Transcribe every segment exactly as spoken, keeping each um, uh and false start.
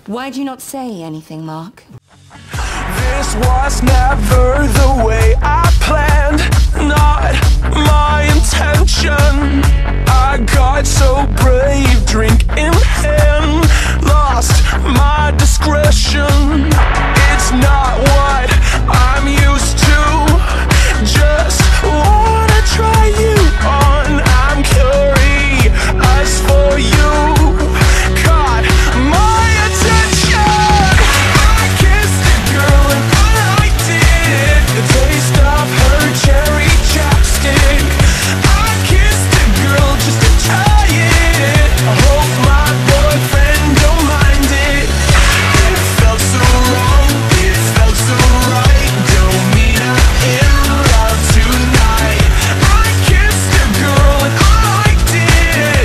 Why'd you not say anything, Mark? This was never the way I planned, not my intention. I got so brave, drink in hand, lost my discretion. It's not what I'm used to, just wanna try you on. I'm curious for you, caught my attention. I kissed a girl and I liked it, the taste of her cherry chapstick. I kissed a girl just to try it, I hope my boyfriend don't mind it. It felt so wrong, it felt so right, don't mean I'm in love tonight. I kissed a girl and I liked it,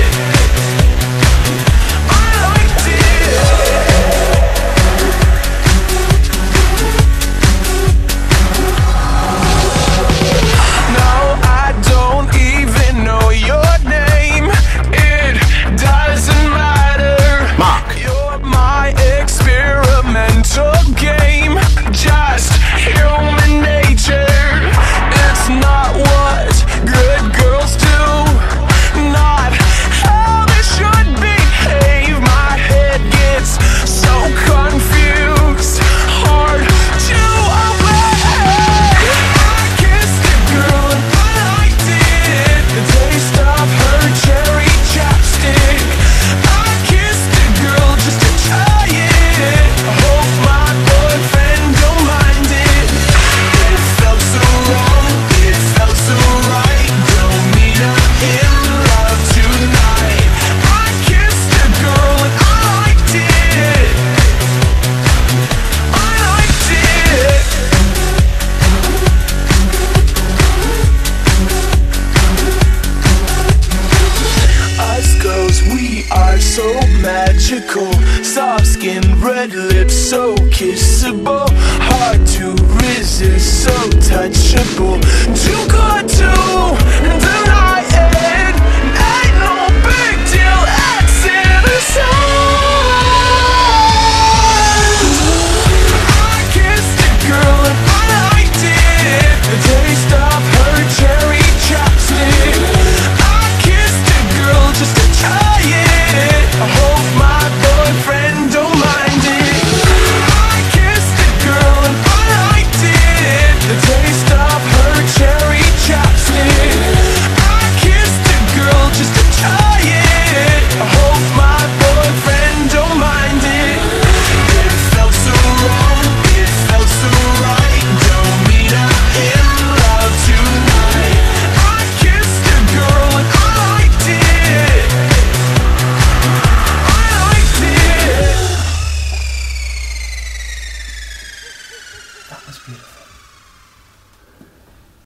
I liked it. No, I don't even know your name, it doesn't matter. Mark. You're my experimental game, just human nature. It's not what good girls do, not how they should behave. My head gets so confused, hard to obey. I kissed a girl and I liked it, the taste of her cherry chapstick. I kissed a girl just to try it, I hope my boyfriend don't mind it. It felt so wrong, it felt so right, don't mean I'm in love tonight. I kissed a girl and I liked it, I liked it. Us girls, we are so magical, soft skin, red lips, so kissable, hard to resist, so touchable, too good to